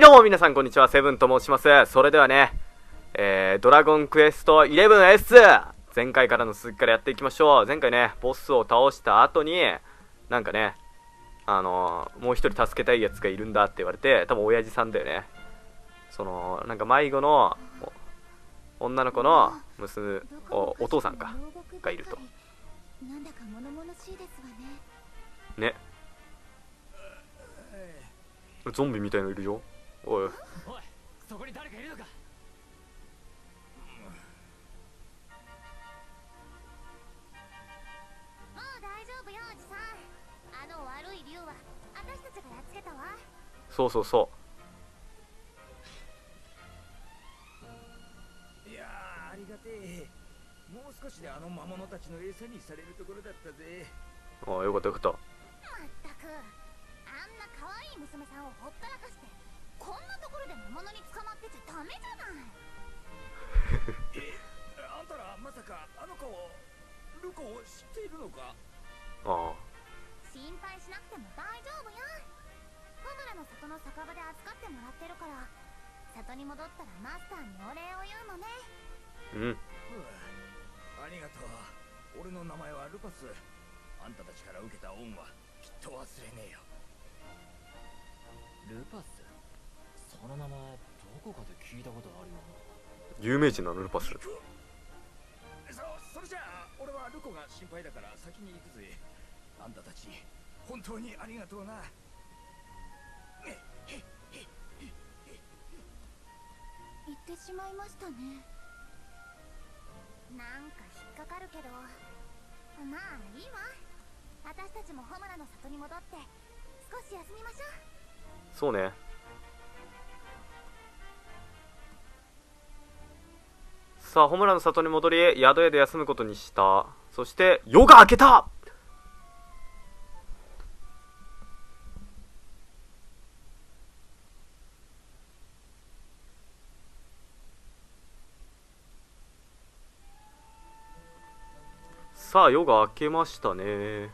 どうも皆さんこんにちは、セブンと申します。それではね、ドラゴンクエスト 11S 前回からの続きからやっていきましょう。前回ね、ボスを倒した後になんかね、もう一人助けたいやつがいるんだって言われて、多分親父さんだよね。そのなんか迷子の女の子の娘、お父さんかがいると。 なんだか物々しいですわね。 ね、ゾンビみたいのいるよ。おい、 おい、そこに誰かいるのか。 もう大丈夫よ、おじさん。あの悪い竜は私たちがやっつけたわ。 そうそうそいやー、ありがてえ。もう少しであの魔物たちの餌にされるところだったぜ。 う。ああ、よかったよかった。 まったく、あんな可愛い娘さんをほったらかしてこんなところで魔物に捕まってちゃダメじゃない。 あんたらまさかあの子をルコを知っているのか。 ああ、 心配しなくても大丈夫よ。ホムラの里の酒場で預かってもらってるから、里に戻ったらマスターにお礼を言うのね。 うん。 ありがとう。俺の名前はルパス。あんたたちから受けた恩はきっと忘れねえよ。 ルパス、その名前どこかで聞いたことあるよ有名人なのルパス。 それじゃあ俺はルコが心配だから先に行くぜ。あんたたち本当にありがとうな。 言ってしまいましたね。なんか引っかかるけど、まあいいわ。私たちもホムラの里に戻って少し休みましょう。 そうね。さあ、ホムラの里に戻り宿屋で休むことにした。そして夜が明けた。さあ、夜が明けましたね。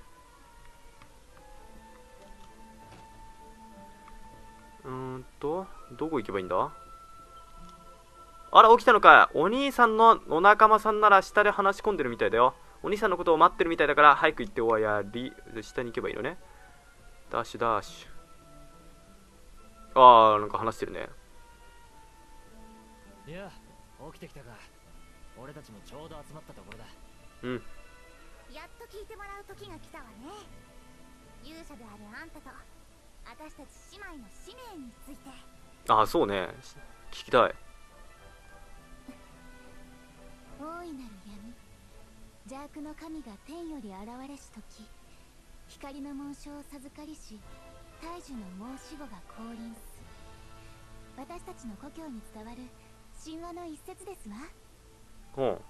どこ行けばいいんだ。あら、起きたのか。お兄さんのお仲間さんなら下で話し込んでるみたいだよ。お兄さんのことを待ってるみたいだから早く行っておやり。下に行けばいいのね。ダッシュダッシュ。あー、なんか話してるね。 いや、起きてきたか。俺たちもちょうど集まったところだ。 うん。 やっと聞いてもらう時が来たわね。勇者であるあんたと私たち姉妹の使命について。 あー、そうね。聞きたい。 大いなる闇、邪悪の神が天より現れし時、光の紋章を授かりし大樹の申し子が降臨す。私たちの故郷に伝わる神話の一節ですわ。 ほん。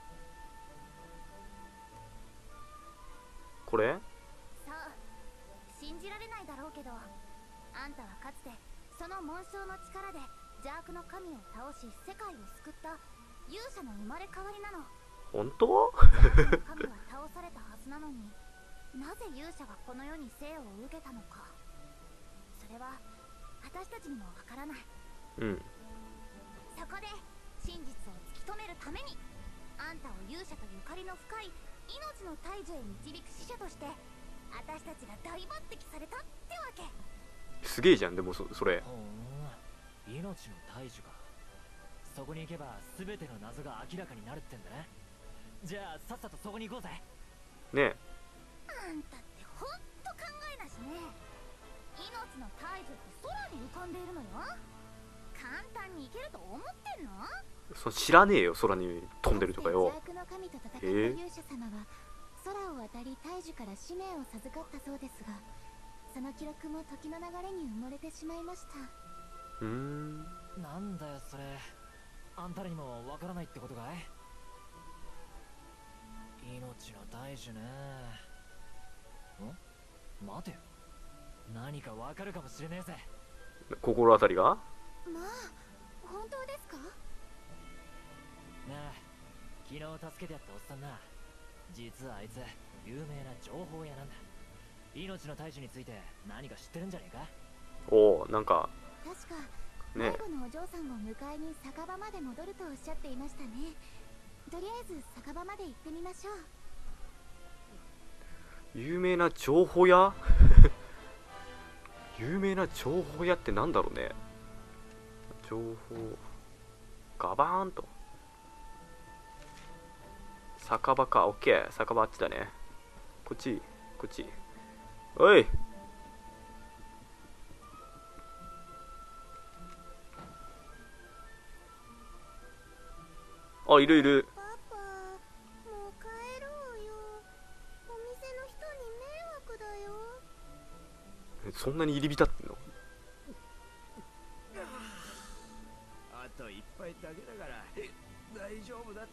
これ？ そう、信じられないだろうけど、あんたはかつてその紋章の力で邪悪の神を倒し世界を救った勇者の生まれ変わりなの。 本当？ 神は倒されたはずなのに、なぜ勇者がこの世に生を受けたのか、それは私たちにもわからない。 うん。 そこで真実を突き止めるために、あんたを勇者とゆかりの深い命の大樹へ導く使者として私たちが大抜擢されたってわけ。 すげえじゃん。でもそれ。 ほん、命の大樹か。そこに行けば全ての謎が明らかになるってんだな。じゃあさっさとそこに行こうぜ。 ねえ。 あんたってほんと考えなしね。命の大樹って空に浮かんでいるのよ。簡単に行けると思ってんの？ 知らねえよ、空に飛んでるとかよ。 邪悪の神と戦った勇者様は空を渡り大樹から使命を授かったそうですが、その記録も時の流れに埋もれてしまいました。 なんだよそれ。あんたらにもわからないってことかい？命の大樹ね。待てよ。何かわかるかもしれねえぜ。 心当たりが？ まあ、本当ですか？ なあ、昨日助けてやったおっさんな。実はあいつ有名な情報屋なんだ。命の大樹について何か知ってるんじゃねえか？ おお、なんか確かね迷子のお嬢さんを迎えに酒場まで戻るとおっしゃっていましたね。とりあえず酒場まで行ってみましょう。 有名な情報屋有名な情報屋ってなんだろうね。情報ガバーンと酒場か。オッケー、酒場あっちだね。こっちこっち。おい、あ、いるいる。 パパ、もう帰ろうよ。お店の人に迷惑だよ。 そんなに入り浸ってんの？ あと一杯だけだから大丈夫だって。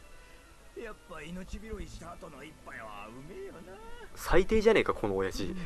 やっぱ命拾いした後の一杯はうめえよな。 最低じゃねえかこの親父。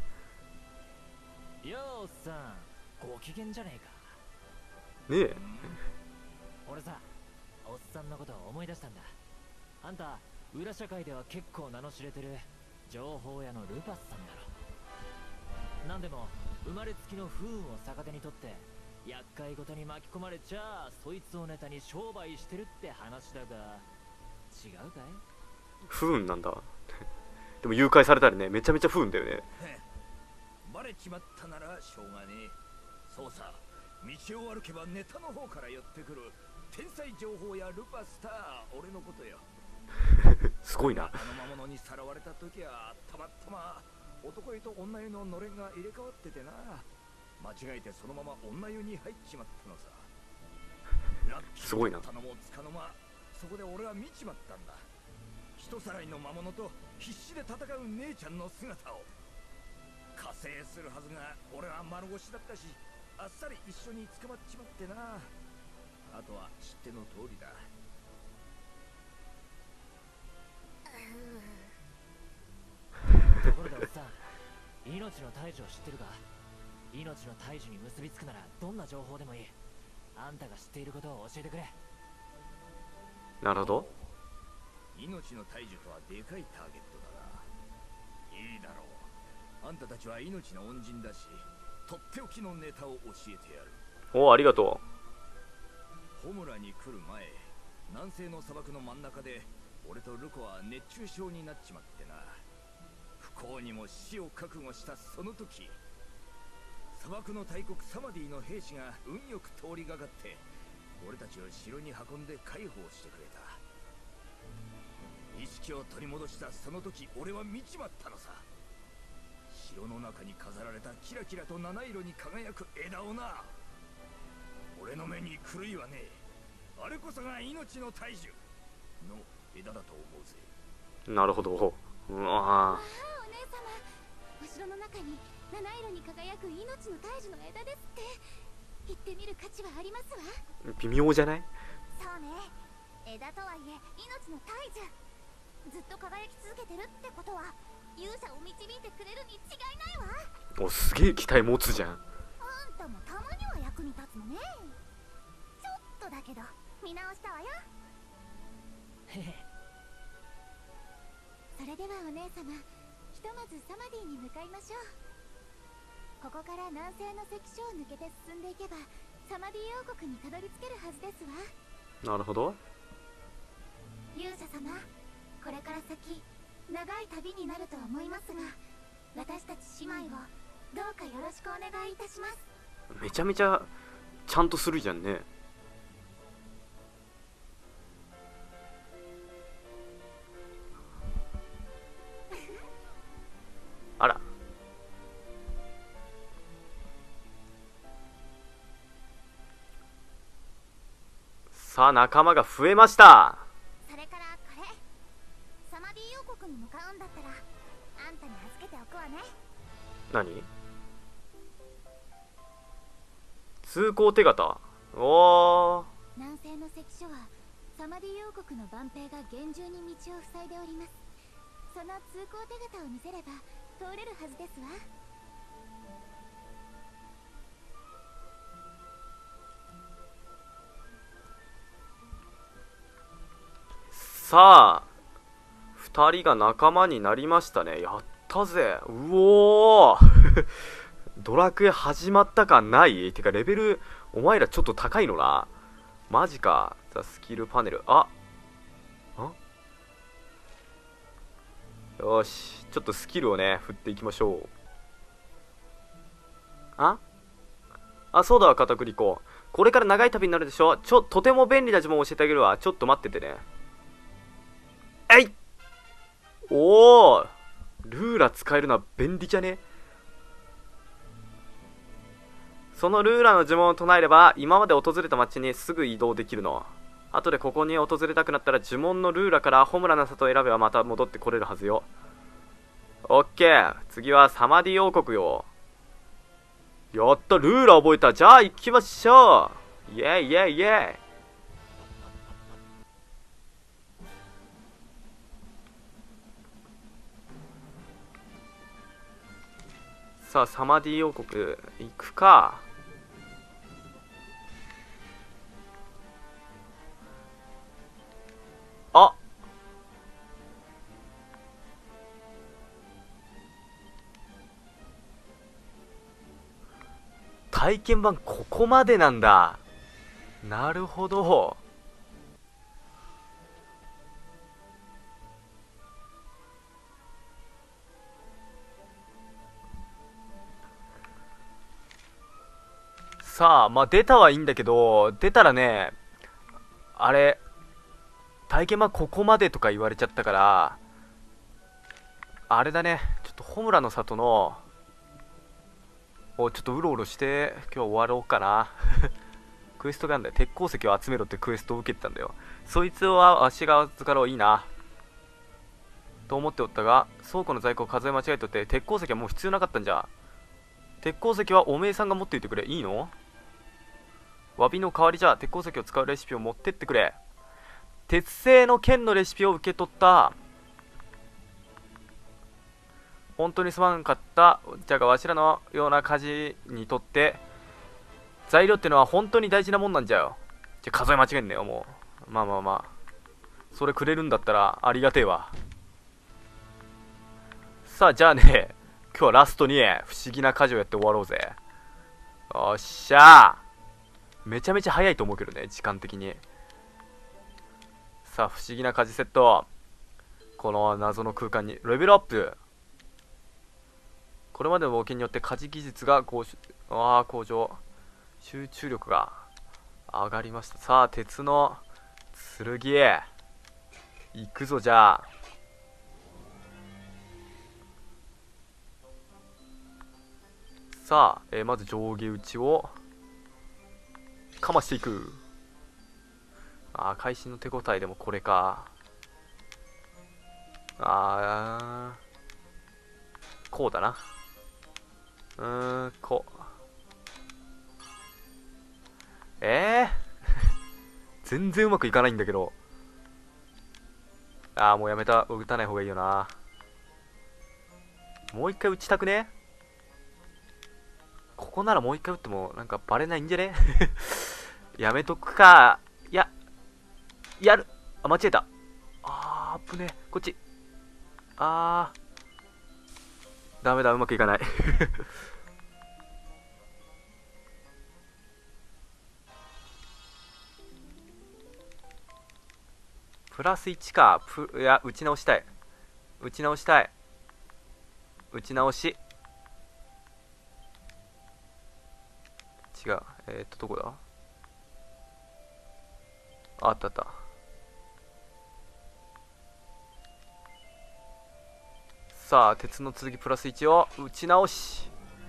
ようさん、ご機嫌じゃねえか。 ねえ、 俺さ、おっさんのことを思い出したんだ。あんた裏社会では結構名の知れてる情報屋のルパスさんだろ。なんでも生まれつきの不運を逆手にとって厄介事に巻き込まれちゃそいつをネタに商売してるって話だが、違うかい？ 不運なんだ。でも誘拐されたりね、めちゃめちゃ不運だよね。 バレちまったならしょうがねえ。そうさ、道を歩けばネタの方から寄ってくる天才情報やルパスター、俺のことよ。 すごいな。 あの魔物にさらわれた時はたまたま男湯と女湯ののれんが入れ替わっててな、間違えてそのまま女湯に入っちまったのさ。ラッキすごいなーだったのもつかの間、そこで俺は見ちまったんだ。人さらいの魔物と必死で戦う姉ちゃんの姿を。加勢するはずが俺は丸腰だったし、あっさり一緒に捕まっちまってな。あとは知っての通りだ。 ところでおっさん、命の大樹を知ってるか？命の大樹に結びつくならどんな情報でもいい。あんたが知っていることを教えてくれ。 なるほど。 命の大樹とはでかいターゲットだな。いいだろう。あんたたちは命の恩人だし、とっておきのネタを教えてやる。 おお、ありがとホムラに来る前、南西の砂漠の真ん中で俺とルコは熱中症になっちまってな。不幸にも死を覚悟したその時、砂漠の大国サマディの兵士が運よく通りがかって俺たちを城に運んで解放してくれた。意識を取り戻したその時、俺は見ちまったのさ。城の中に飾られたキラキラと七色に輝く枝をな。俺の目に狂いはねえ。あれこそが命の大樹の枝だと思うぜ。 う。なるほど。うわああ、お姉様、お城の中に七色に輝く命の大樹の枝ですって。行ってみる価値はありますわ。 微妙じゃない？ そうね、枝とはいえ命の大樹、ずっと輝き続けてるってことは勇者を導いてくれるに違いないわ。 お、すげえ期待持つじゃん。 あんたもたまには役に立つのね。ちょっとだけど見直したわよ。 へへ。 それではお姉様、ひとまずサマディに向かいましょう。ここから南西の関所を抜けて進んでいけばサマディ王国にたどり着けるはずですわ。 なるほど。 勇者様、これから先長い旅になると思いますが、私たち姉妹をどうかよろしくお願いいたします。 めちゃめちゃちゃんとするじゃんね。あら。さあ、仲間が増えました。 それからこれ、サマディ王国に向かうんだったらあんたに預けておくわね。 何？通行手形。おー。 南西の関所はサマディ王国の万兵が厳重に道を塞いでおります。その通行手形を見せれば通れるはずですわ。 さあ、2人が仲間になりましたね。やったぜ。うおードラクエ始まった感ないてかレベルお前らちょっと高いのな。マジか。ザスキルパネル。よし、ちょっとスキルをね振っていきましょう。そうだわ、片栗粉。これから長い旅になるでしょ。とても便利な呪文を教えてあげるわ。ちょっと待っててね。おお、ルーラ使えるのは便利じゃね。そのルーラの呪文を唱えれば今まで訪れた町にすぐ移動できるの。後でここに訪れたくなったら呪文のルーラからホムラの里を選べばまた戻ってこれるはずよ。オッケー、次はサマディ王国よ。やった、ルーラ覚えた。じゃあ行きましょう。イエイイエイイエイ。さあサマディ王国行くか。体験版ここまでなんだ。なるほど。さあ、まあ出たはいいんだけど、出たらね、あれ体験版ここまでとか言われちゃったから、あれだね、ちょっとホムラの里のちょっとうろうろして今日終わろうかな。クエストがあるんだよ。鉄鉱石を集めろってクエストを受けてたんだよ。そいつは足が預かろう。いいなと思っておったが、倉庫の在庫を数え間違えとって鉄鉱石はもう必要なかったんじゃ。鉄鉱石はおめえさんが持っていてくれ。いいの？詫びの代わりじゃ鉄鉱石を使うレシピを持ってってくれ。鉄製の剣のレシピを受け取った。本当にすまんかった。じゃがわしらのような家事にとって材料ってのは本当に大事なもんなんじゃよ。じゃ数え間違えんねよ。もうまあそれくれるんだったらありがてえわ。さあじゃあね、今日はラストに不思議な家事をやって終わろうぜ。よっしゃー。めちゃめちゃ早いと思うけどね、時間的に。さあ不思議な家事セット。この謎の空間にレベルアップ。これまでの冒険によって家事技術が向上。集中力が上がりました。さあ鉄の剣へ行くぞ。じゃあさあ、まず上下打ちをかましていく。会心の手応えでもこれか。こうだな。こう。全然うまくいかないんだけど。もうやめた。打たない方がいいよな。もう一回打ちたくね？ここならもう一回打ってもなんかバレないんじゃね？やめとくか。やる。間違えた。危ねえ。こっち。ダメだ、うまくいかない。プラス1か。いや、打ち直したい。打ち直し。違う。どこだ？あった。さあ鉄の剣プラス1を打ち直し。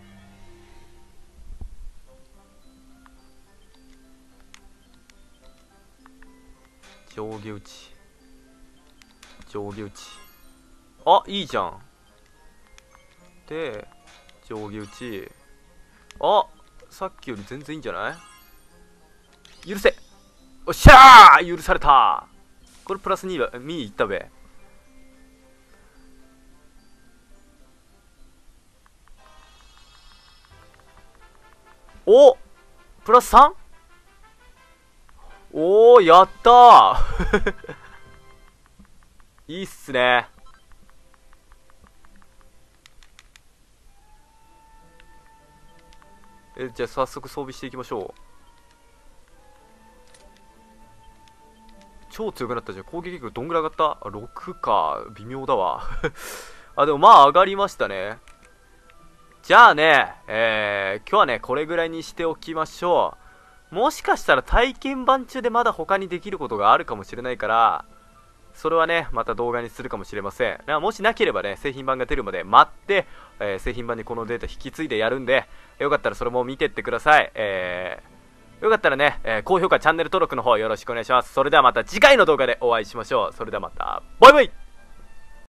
上下打ち。いいじゃん。で上下打ち。さっきより全然いいんじゃない？許せ。おっしゃー、許された。これプラス2いったべ。プラス 3？ やったー。いいっすね。 じゃあ早速装備していきましょう。超強くなったじゃん。攻撃力どんぐらい上がった？ 6 か。微妙だわ。あ、でもまあ上がりましたね。じゃあね、今日はね、これぐらいにしておきましょう。もしかしたら体験版中でまだ他にできることがあるかもしれないから、それはね、また動画にするかもしれません。もしなければね、製品版が出るまで待って、製品版にこのデータ引き継いでやるんで、よかったらそれも見てってください。よかったらね、高評価、チャンネル登録の方よろしくお願いします。それではまた次回の動画でお会いしましょう。それではまた、バイバイ。